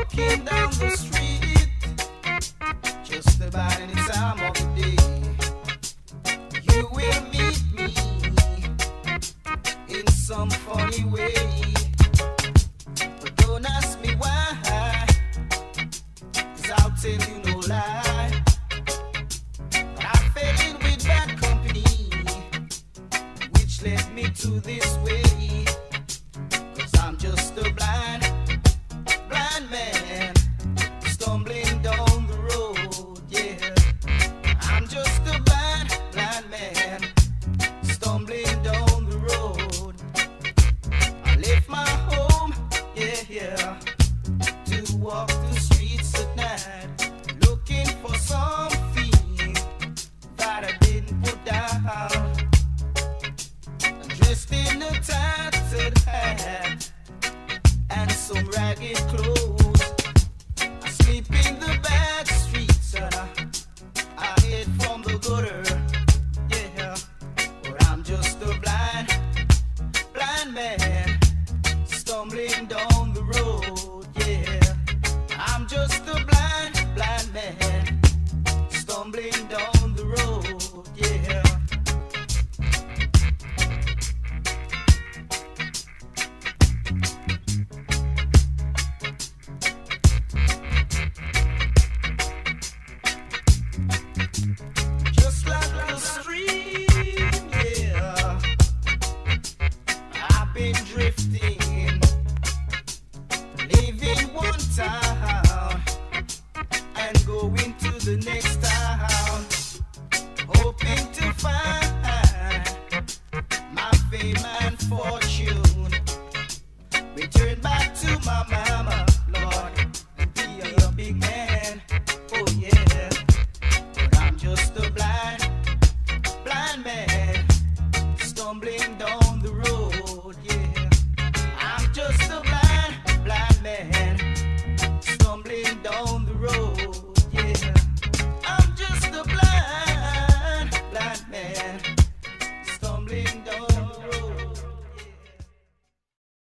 Walking down the street, just about any time of the day, you will meet me in some funny way. But don't ask me why, 'cause I'll tell you no lie. But I fell in with bad company, which led me to this way. 'Cause I'm just a blind man, stumbling down the road, yeah. I'm just a blind man, stumbling down the road. I left my home, yeah, to walk the streets at night, looking for something that I didn't put down. Dressed in a tattered hat and some ragged clothes, I sleep in the back streets and I hid from the gutter, yeah. But I'm just a blind man, stumbling down the road, yeah. I'm just a blind man, stumbling down the road, yeah. Just like the stream, yeah, I've been drifting, leaving one town and going to the next town, hoping to find my fame and fortune. Return back to my mind.